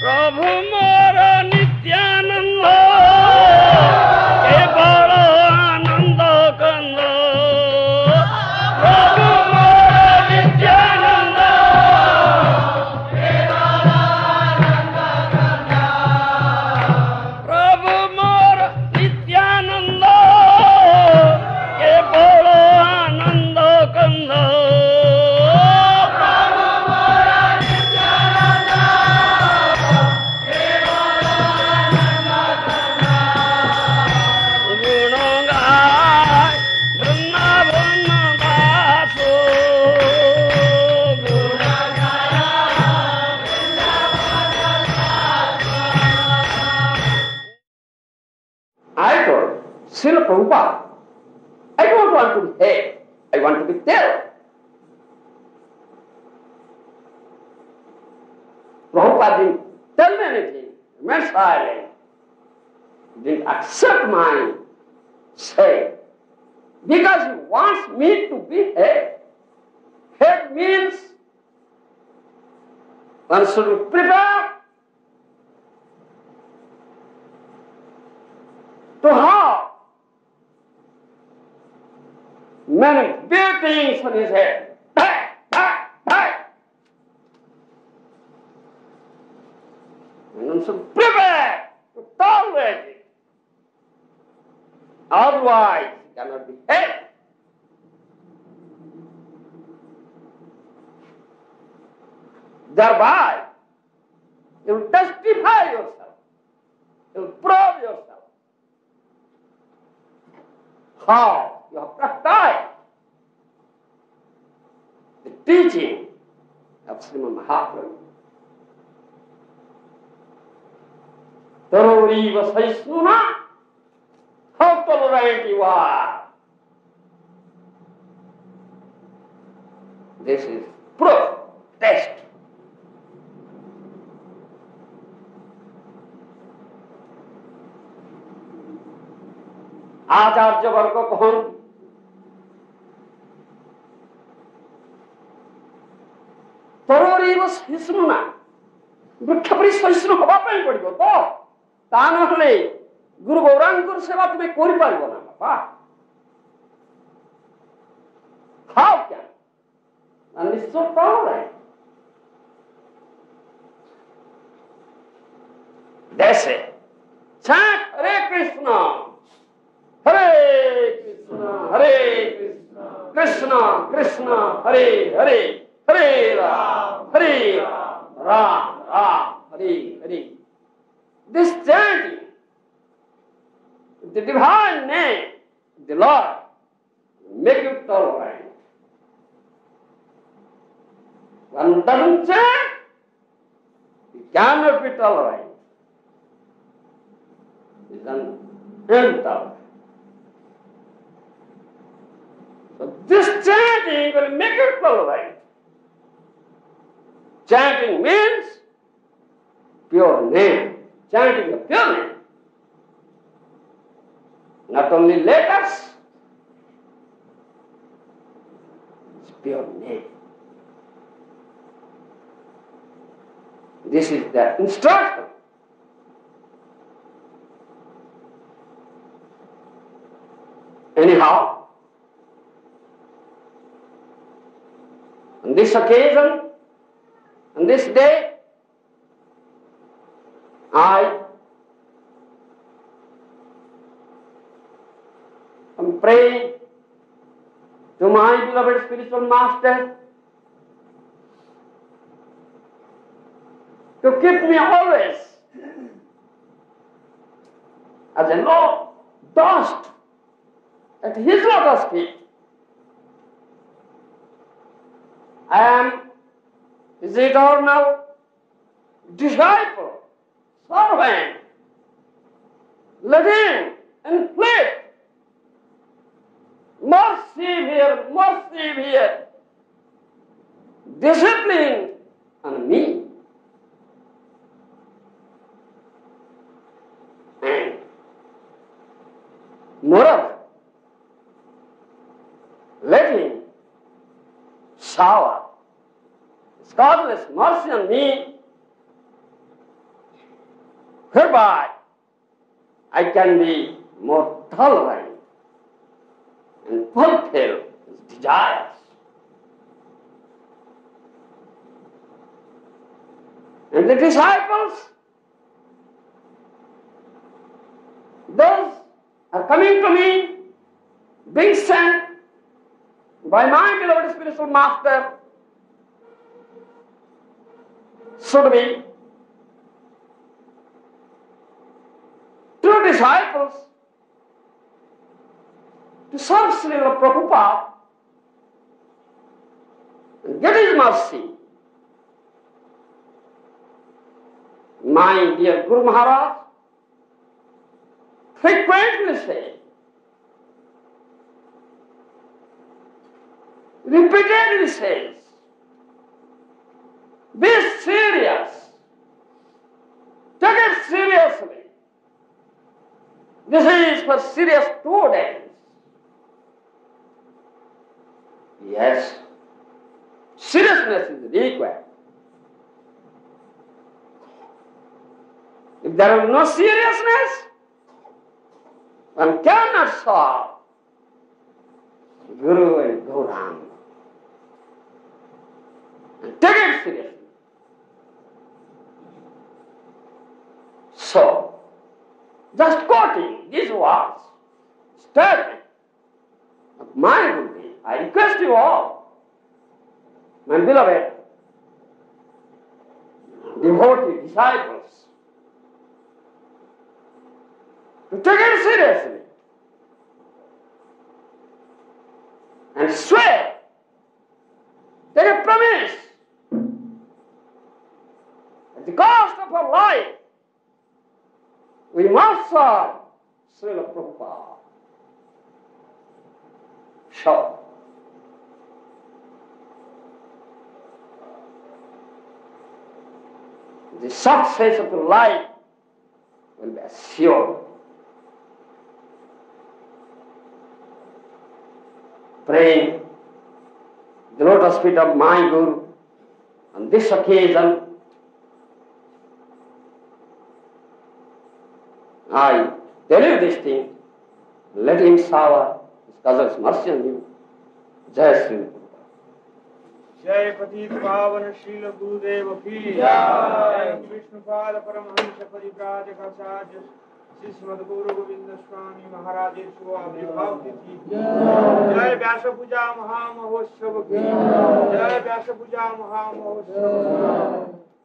प्रभु मोर नित्यानंद केवल आनंद कंद प्रभु मोर नित्यानंद केवल आनंद कंद प्रभु मोर नित्यानंद केवल आनंद कंद Srila Prabhupada, I don't want to be head, I want to be tail. Prabhupada didn't tell me anything, remained silent, didn't accept my say, because he wants me to be head. Head means one should be prepared to have many big things on his head. And one should prepare to tolerate it. Otherwise, he cannot be head. Thereby, you will testify yourself, you will prove yourself. How you have practiced the teaching of Srimad Mahaprabhu. Taroriva Saisnuna, how tolerant you are. This is proof, test. आचार्य वर्ग कौन तरोरीव सहिष्णुना वृक्ष परि सहिष्णु हवा ପାଇଁ ପଡିବ ତ ତା ନହେଲେ ଗୁରୁ ଗୌରାଙ୍ଗର ସେବା ତୁମେ କରିପାରିବ ନା ବାପା how can and it's so tolerant they say chant Hare Krishna Hare Krishna, Hare Krishna, Krishna Krishna, Hare Hare, Hare Ram, Hare Ram, Ram Ram, Hare Hare. This chanting, the divine name, the Lord, make you tolerant. One doesn't chant, he cannot be tolerant. He is intolerant. So this chanting will make you tolerant. Chanting means pure name. Chanting the pure name. Not only letters, it's pure name. This is the instruction. Anyhow, on this occasion, on this day, I am praying to my beloved spiritual master to keep me always as a dust at his lotus feet. I am his eternal disciple, servant, living and fled. Mercy here, discipline on me. And moreover, let him shower His godless mercy on me whereby I can be more tolerant and fulfill his desires. And the disciples, those are coming to me, being sent by my beloved spiritual master, should be true disciples to serve Srila Prabhupada and get his mercy. My dear Guru Maharaj frequently say, repeatedly says, be serious, take it seriously. This is for serious students. Yes, seriousness is required. If there is no seriousness, one cannot solve Guru and Gauranga. And take it seriously. So, just quoting these words, statement of my Guru, I request you all, my beloved devotee disciples, to take it seriously and swear, take a promise at the cost of our life, we must serve Srila Prabhupada. So, the success of your life will be assured. Praying the lotus feet of my Guru on this occasion, I tell you this thing, let him shower his cousin's mercy on you. Jai Sri Prabhupada. जय पतित पावन शील गुरुदेव की जय विष्णुपाद परमहंस परिव्राजकाचार्य श्री श्रीमद् गुरु गोविंद स्वामी महाराज शुभ आविर्भाव तिथि जय व्यास पूजा महामहोत्सव की जय व्यास पूजा महामहोत्सव